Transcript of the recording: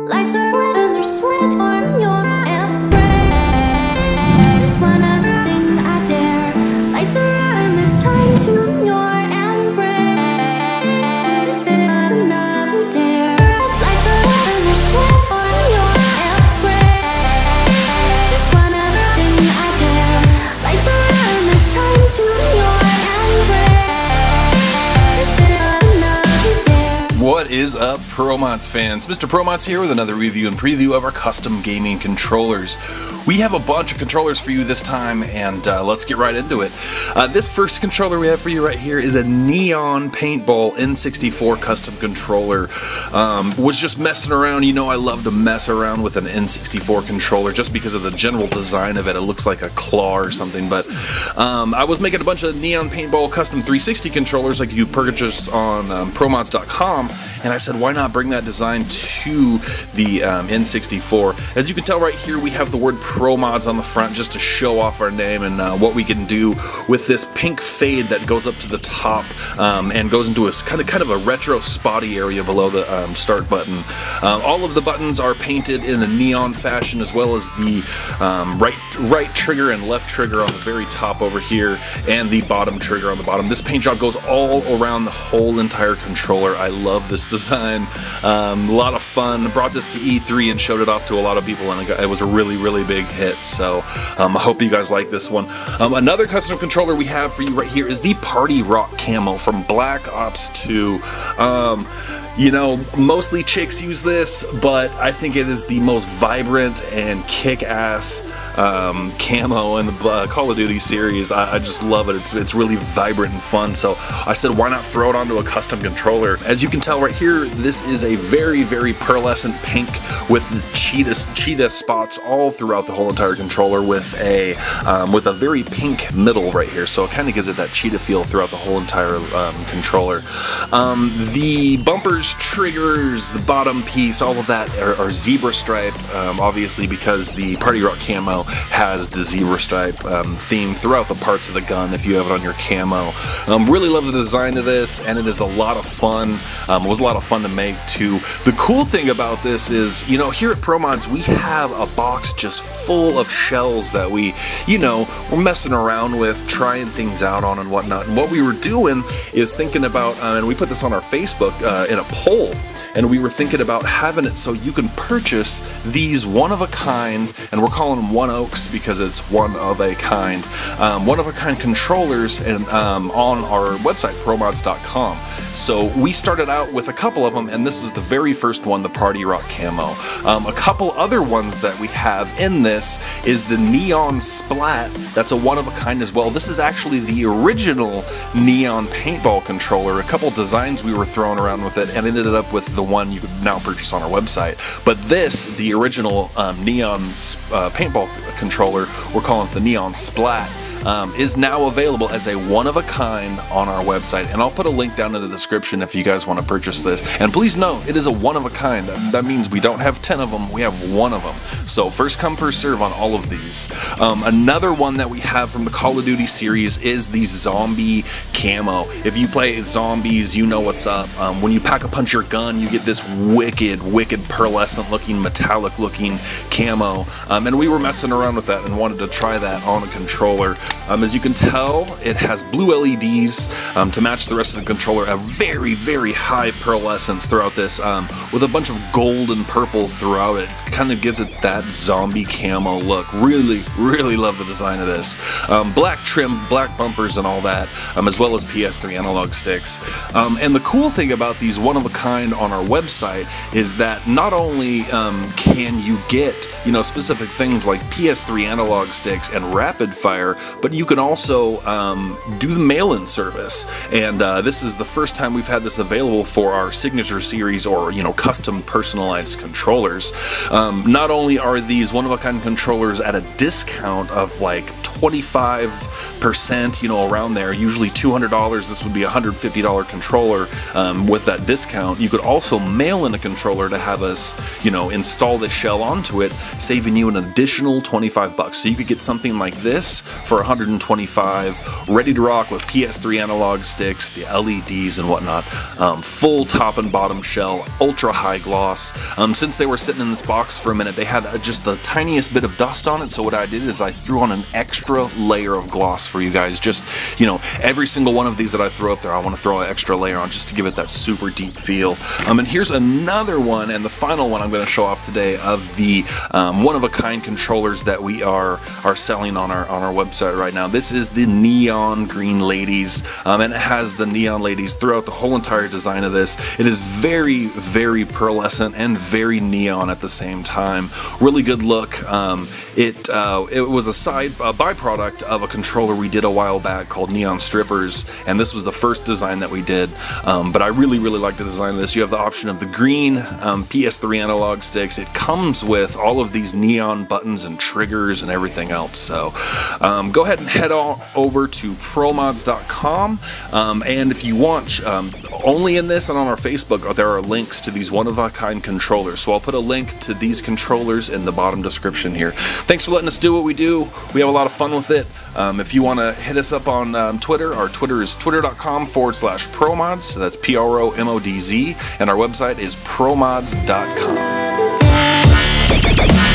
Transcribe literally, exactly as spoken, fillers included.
Lights are lit and there's sweat on your embrace. One other thing I dare. Lights are out and there's time to your embrace. Another dare. Lights are lit and there's sweat on your embrace. One other thing I dare. Lights are out and there's time to your embrace. Another dare. What is up, ProModz fans? Mister ProModz here with another review and preview of our custom gaming controllers. We have a bunch of controllers for you this time, and uh, let's get right into it. Uh, this first controller we have for you right here is a Neon Paintball N sixty-four custom controller. Um, was just messing around. You know I love to mess around with an N sixty-four controller just because of the general design of it. It looks like a claw or something, but um, I was making a bunch of Neon Paintball custom three sixty controllers like you purchase on um, promodz dot com, and I said, why not bring that design to the um, N sixty-four? As you can tell right here, we have the word ProModz on the front just to show off our name and uh, what we can do with this pink fade that goes up to the top um, and goes into a kind of kind of a retro spotty area below the um, start button. Uh, all of the buttons are painted in a neon fashion, as well as the um, right right trigger and left trigger on the very top over here, and the bottom trigger on the bottom. This paint job goes all around the whole entire controller. I love this design. Um, a lot of fun. Brought this to E three and showed it off to a lot of people, and it, got, it was a really really big hit. So um, I hope you guys like this one. Um, another custom controller we have for you right here is the Partyrock Camo from Black Ops two. Um, You know, mostly chicks use this, but I think it is the most vibrant and kick-ass um, camo in the uh, Call of Duty series. I, I just love it. It's, it's really vibrant and fun, so I said, why not throw it onto a custom controller? As you can tell right here, this is a very, very pearlescent pink with the cheetah, cheetah spots all throughout the whole entire controller, with a um, with a very pink middle right here, so it kind of gives it that cheetah feel throughout the whole entire um, controller. Um, the bumpers, triggers, the bottom piece, all of that are, are zebra stripe, um, obviously because the Partyrock Camo has the zebra stripe um, theme throughout the parts of the gun if you have it on your camo. Um, really love the design of this, and it is a lot of fun. Um, it was a lot of fun to make too. The cool thing about this is, you know, here at ProModz we have a box just full of shells that we, you know, we're messing around with, trying things out on and whatnot. And what we were doing is thinking about, uh, and we put this on our Facebook uh, in a poll, and we were thinking about having it so you can purchase these one-of-a-kind, and we're calling them one-oaks because it's one of a kind, um, one-of-a-kind controllers and um, on our website, promodz dot com. So we started out with a couple of them, and this was the very first one, the Partyrock Camo. Um, a couple other ones that we have in this is the Neon Splat. That's a one-of-a-kind as well. This is actually the original Neon Paintball controller. A couple designs we were throwing around with it, and ended up with the one you could now purchase on our website. But this, the original um, Neon uh, Paintball controller, we're calling it the Neon Splat, Um, is now available as a one-of-a-kind on our website, and I'll put a link down in the description if you guys want to purchase this. And please note, it is a one-of-a-kind. That means we don't have ten of them, we have one of them. So first come, first serve on all of these. Um, another one that we have from the Call of Duty series is the Zombie Camo. If you play zombies, you know what's up. Um, when you pack a punch your gun, you get this wicked, wicked pearlescent looking, metallic looking camo. Um, and we were messing around with that and wanted to try that on a controller. Um, as you can tell, it has blue L E Ds um, to match the rest of the controller, a very, very high pearlescence throughout this, um, with a bunch of gold and purple throughout it. Kind of gives it that zombie camo look. Really, really love the design of this. Um, black trim, black bumpers and all that, um, as well as P S three analog sticks. Um, and the cool thing about these one-of-a-kind on our website is that not only um, can you get, you know, specific things like P S three analog sticks and rapid fire, but you can also um, do the mail-in service, and uh, this is the first time we've had this available for our signature series, or you know, custom personalized controllers. Um, not only are these one-of-a-kind controllers at a discount of like twenty-five percent, you know, around there, usually two hundred dollars. This would be a one hundred fifty dollar controller um, with that discount. You could also mail in a controller to have us, you know, install the shell onto it, saving you an additional twenty-five bucks. So you could get something like this for one hundred twenty-five, ready to rock with P S three analog sticks, the L E Ds and whatnot, um, full top and bottom shell, ultra high gloss. Um, since they were sitting in this box for a minute, they had uh, just the tiniest bit of dust on it, so what I did is I threw on an extra layer of gloss for you guys. Just, you know, every single one of these that I throw up there, I want to throw an extra layer on just to give it that super deep feel. Um, and here's another one, and the final one I'm going to show off today, of the um, one-of-a-kind controllers that we are are selling on our on our website right now. This is the Neon Green Ladies, um, and it has the neon ladies throughout the whole entire design of this. It is very, very pearlescent and very neon at the same time. Really good look. Um, it uh, it was a side a byproduct of a controller we did a while back called Neon Strippers, and this was the first design that we did. Um, but I really, really like the design of this. You have the option of the green um, P S three analog sticks. It comes with all of these neon buttons and triggers and everything else. So um, go ahead and head on over to promodz dot com, um, and if you want, um, only in this and on our Facebook, there are links to these one-of-a-kind controllers. So I'll put a link to these controllers in the bottom description here. Thanks for letting us do what we do. We have a lot of fun with it. Um, if you want to hit us up on um, Twitter, our Twitter is twitter.com forward slash ProModz. So that's P R O M O D Z. And our website is promodz dot com.